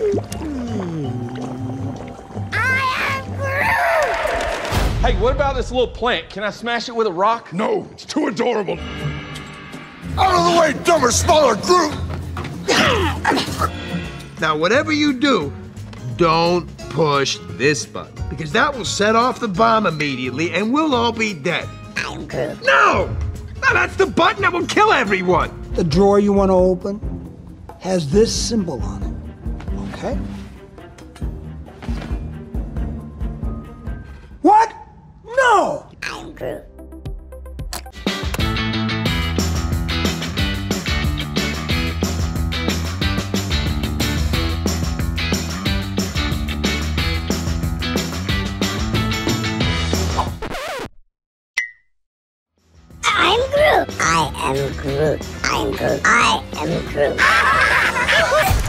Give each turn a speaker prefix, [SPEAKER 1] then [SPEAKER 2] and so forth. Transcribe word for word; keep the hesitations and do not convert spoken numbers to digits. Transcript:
[SPEAKER 1] I am Groot!
[SPEAKER 2] Hey, what about this little plant? Can I smash it with a rock?
[SPEAKER 3] No, it's too adorable.
[SPEAKER 4] Out of the way, dumber, smaller Groot!
[SPEAKER 5] Now, whatever you do, don't push this button, because that will set off the bomb immediately and we'll all be dead.
[SPEAKER 1] I'm Groot.
[SPEAKER 5] No! No, that's the button that will kill everyone!
[SPEAKER 6] The drawer you want to open has this symbol on it, okay? What? No!
[SPEAKER 1] I'm Groot. I'm Groot. I am Groot. I'm Groot. I am Groot.